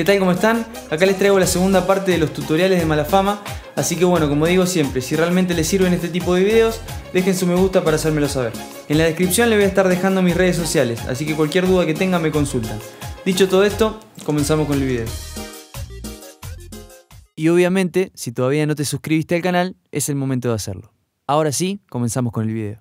¿Qué tal? ¿Cómo están? Acá les traigo la segunda parte de los tutoriales de Malafama. Así que bueno, como digo siempre, si realmente les sirven este tipo de videos, dejen su me gusta para hacérmelo saber. En la descripción les voy a estar dejando mis redes sociales, así que cualquier duda que tengan me consultan. Dicho todo esto, comenzamos con el video. Y obviamente, si todavía no te suscribiste al canal, es el momento de hacerlo. Ahora sí, comenzamos con el video.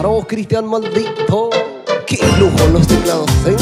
Para vos, Cristian Maldito. Qué lujo los teclados, ¿eh?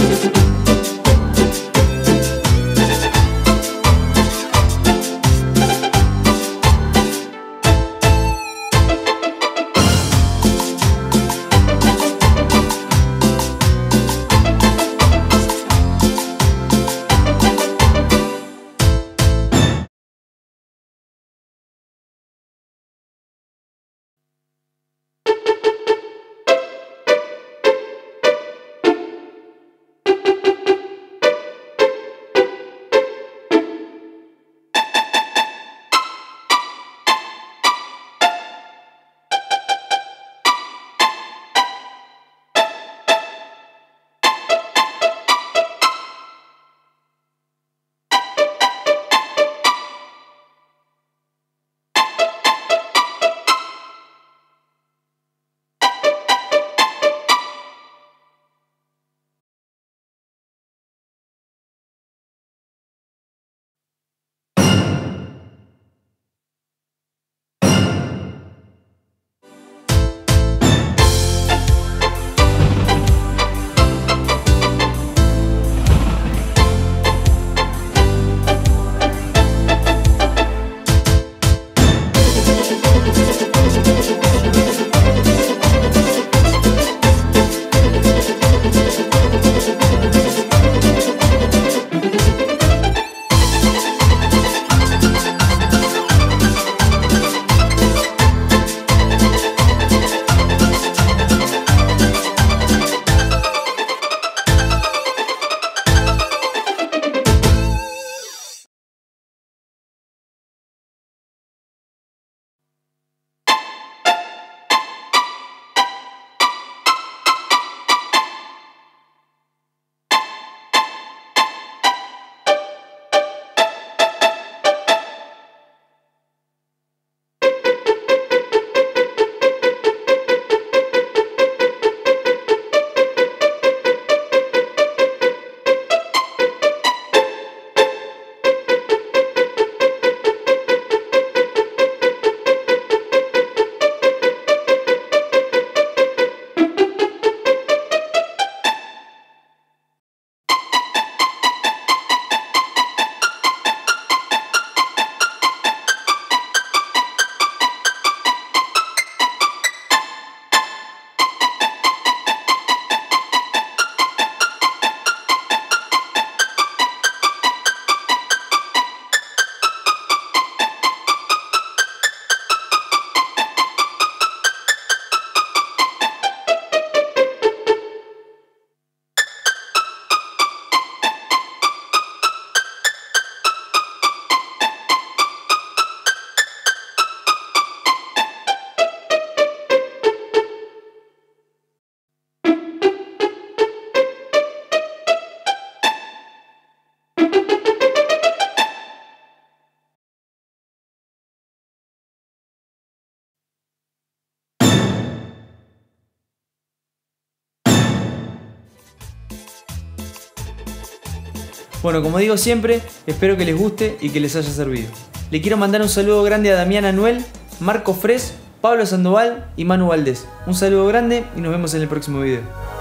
Bueno, como digo siempre, espero que les guste y que les haya servido. Le quiero mandar un saludo grande a Damián Anuel, Marco Fres, Pablo Sandoval y Manu Valdés. Un saludo grande y nos vemos en el próximo video.